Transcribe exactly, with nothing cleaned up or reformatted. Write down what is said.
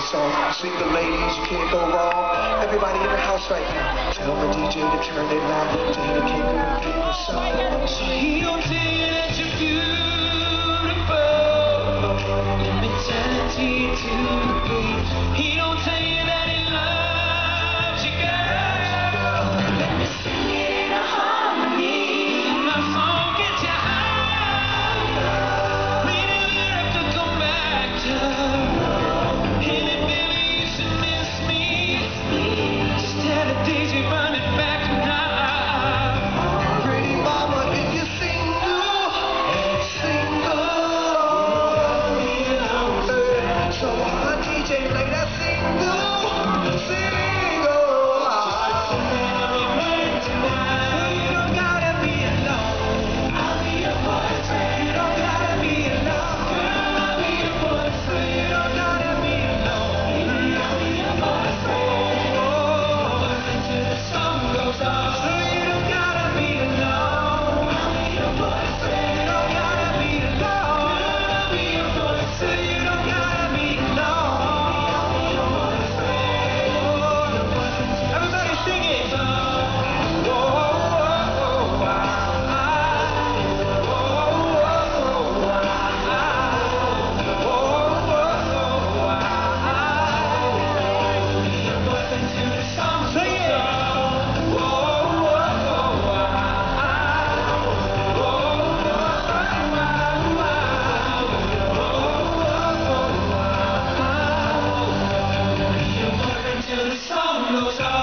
song. Single ladies, you can't go wrong. Everybody in the house right now, tell the D J to turn it loud. Jada can't go and play the song. So he don't tell you that you're beautiful. Mentality to the beat. He don't tell you that he loves you, girl. Let me sing it in a harmony. My song gets you high. We never have to come back to. Hey, baby, you should miss me. Just tell the D J run it back now. Pretty mama, if you're single, single. So my D J play that single, single. You don't gotta be alone. I'll be your boyfriend. You don't gotta be alone. Girl, I'll be your boyfriend. You don't gotta be alone. I'll be your boyfriend. Boyfriend till the sun goes up. So you don't gotta be alone. I'll be your boyfriend. You don't gotta be alone. I'll be your boyfriend. So you don't gotta be alone. Everybody sing it. Whoa, whoa, whoa, Till the sun goes up.